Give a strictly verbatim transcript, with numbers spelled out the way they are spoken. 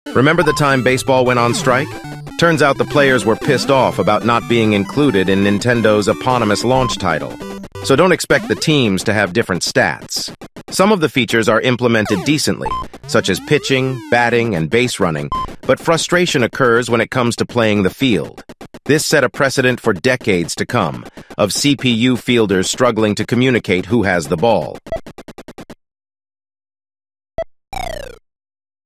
Remember the time baseball went on strike? Turns out the players were pissed off about not being included in Nintendo's eponymous launch title. So don't expect the teams to have different stats. Some of the features are implemented decently, such as pitching, batting, and base running, but frustration occurs when it comes to playing the field. This set a precedent for decades to come, of C P U fielders struggling to communicate who has the ball.